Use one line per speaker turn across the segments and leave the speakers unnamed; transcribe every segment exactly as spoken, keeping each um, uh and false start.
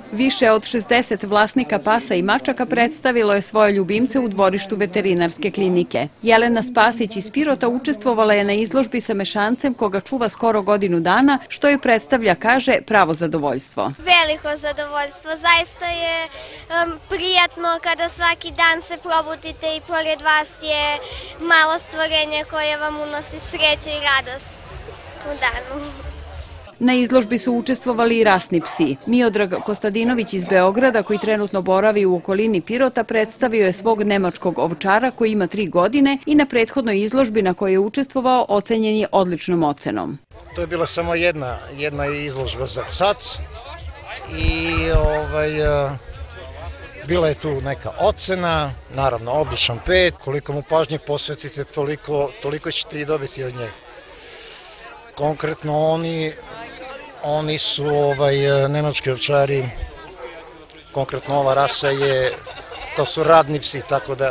Više od šezdeset vlasnika pasa i mačaka predstavilo je svoje ljubimce u dvorištu veterinarske klinike. Jelena Spasić iz Pirota učestvovala je na izložbi sa mešancem koga čuva skoro godinu dana, što joj predstavlja, kaže, pravo zadovoljstvo.
Veliko zadovoljstvo. Zaista je um, prijatno kada svaki dan se probudite i pored vas je malo stvorenje koje vam unosi sreću i radost u danu.
Na izložbi su učestvovali i rasni psi. Miodrag Kostadinović iz Beograda, koji trenutno boravi u okolini Pirota, predstavio je svog nemačkog ovčara koji ima tri godine i na prethodnoj izložbi na kojoj je učestvovao ocenjen je odličnom ocenom.
To je bila samo jedna, jedna izložba za sac i ovaj, bila je tu neka ocena, naravno odličan pet. Koliko mu pažnje posvetite, toliko, toliko ćete i dobiti od njega. Konkretno oni Oni su ovaj, nemački ovčari, konkretno ova rasa je, to su radni psi, tako da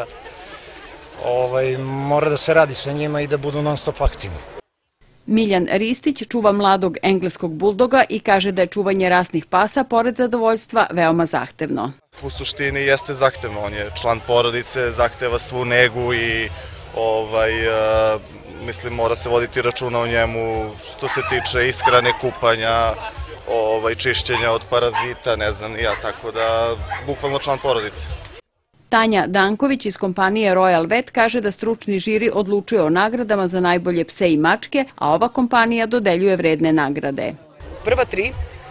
ovaj, mora da se radi sa njima i da budu non stop aktivni.
Miljan Ristić čuva mladog engleskog buldoga i kaže da je čuvanje rasnih pasa, pored zadovoljstva, veoma zahtevno.
U suštini jeste zahtevno, on je član porodice, zahteva svu negu i ovaj, mislim, mora se voditi računa o njemu što se tiče ishrane, kupanja, ovaj, čišćenja od parazita, ne znam, ja, tako da, bukvalno član porodice.
Tanja Danković iz kompanije Royal Vet kaže da stručni žiri odlučuje o nagradama za najbolje pse i mačke, a ova kompanija dodeljuje vredne nagrade.
Prva tri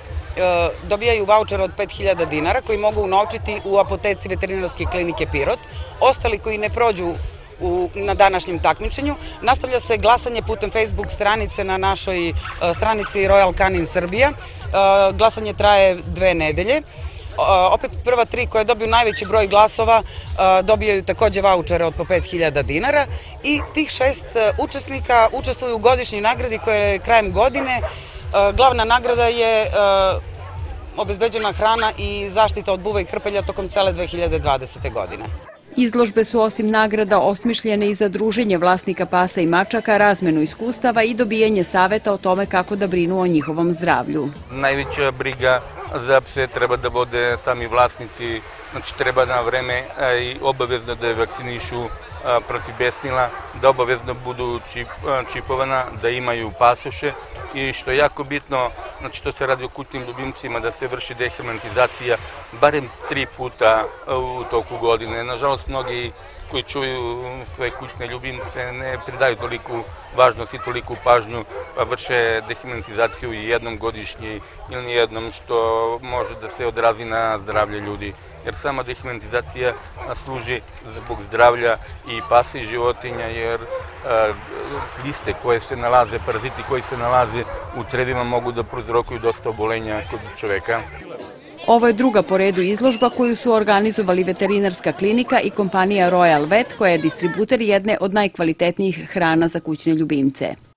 dobijaju vaučer od pet hiljada dinara koji mogu unovčiti u apoteci veterinarske klinike Pirot. Ostali koji ne prođu U, na današnjem takmičenju. Nastavlja se glasanje putem Facebook stranice na našoj uh, stranici Royal Canin Srbija. Uh, glasanje traje dve nedelje. Uh, opet prva tri koje dobiju najveći broj glasova uh, dobijaju takođe vaučere od po pet hiljada dinara i tih šest uh, učesnika učestvuju u godišnjoj nagradi koja je krajem godine. Uh, glavna nagrada je uh, obezbeđena hrana i zaštita od buva i krpelja tokom cele dve hiljade dvadesete. godine.
Izložbe su osim nagrada osmišljene i za druženje vlasnika pasa i mačaka, razmenu iskustava i dobijanje saveta o tome kako da brinu o njihovom zdravlju.
Najveća briga za pse treba da vode sami vlasnici, znači treba na vreme i obavezno da je vakcinišu protiv besnila, da obavezno budu čipovana, da imaju pasoše i što je jako bitno, znači to se radi o kućnim ljubimcima, da se vrši dehermentizacija barem tri puta u toku godine. Nažalost, mnogi koji čuju svoje kućne ljubimce ne pridaju toliku važnost i toliku pažnju, pa vrše dehermentizaciju jednom godišnje ili nijednom, što može da se odrazi na zdravlje ljudi. Jer sama dehermentizacija služi zbog zdravlja i pasa i životinja, jer gliste koje se nalaze, paraziti koji se nalaze u crevima mogu da prouzrokuju dosta obolenja kod čoveka.
Ovo je druga po redu izložba koju su organizovali veterinarska klinika i kompanija Royal Vet, koja je distributer jedne od najkvalitetnijih hrana za kućne ljubimce.